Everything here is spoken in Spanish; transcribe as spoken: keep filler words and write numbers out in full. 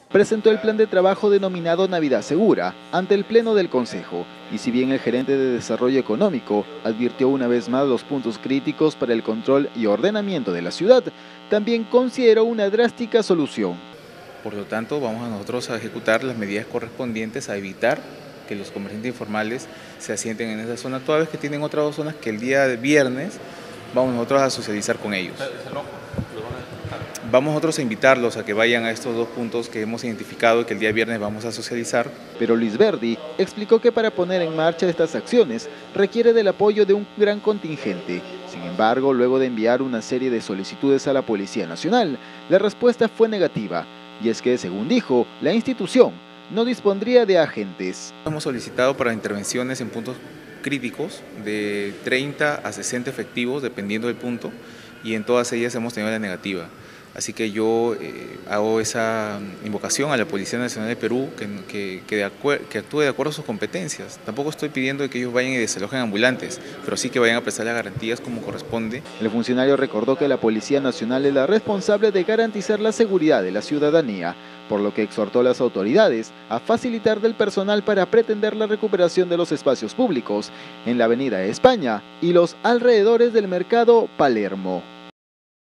presentó el plan de trabajo denominado Navidad Segura ante el Pleno del Consejo, y si bien el gerente de Desarrollo Económico advirtió una vez más los puntos críticos para el control y ordenamiento de la ciudad, también consideró una drástica solución. Por lo tanto, vamos a nosotros a ejecutar las medidas correspondientes a evitar que los comerciantes informales se asienten en esa zona, toda vez que tienen otras dos zonas que el día de viernes vamos nosotros a socializar con ellos. Vamos nosotros a invitarlos a que vayan a estos dos puntos que hemos identificado y que el día viernes vamos a socializar. Pero Luis Verdi explicó que para poner en marcha estas acciones requiere del apoyo de un gran contingente. Sin embargo, luego de enviar una serie de solicitudes a la Policía Nacional, la respuesta fue negativa. Y es que, según dijo, la institución no dispondría de agentes. Hemos solicitado para intervenciones en puntos críticos de treinta a sesenta efectivos, dependiendo del punto, y en todas ellas hemos tenido la negativa. Así que yo eh, hago esa invocación a la Policía Nacional de Perú que, que, que, de que actúe de acuerdo a sus competencias. Tampoco estoy pidiendo que ellos vayan y desalojen ambulantes, pero sí que vayan a prestar las garantías como corresponde. El funcionario recordó que la Policía Nacional es la responsable de garantizar la seguridad de la ciudadanía, por lo que exhortó a las autoridades a facilitar del personal para pretender la recuperación de los espacios públicos en la Avenida España y los alrededores del Mercado Palermo.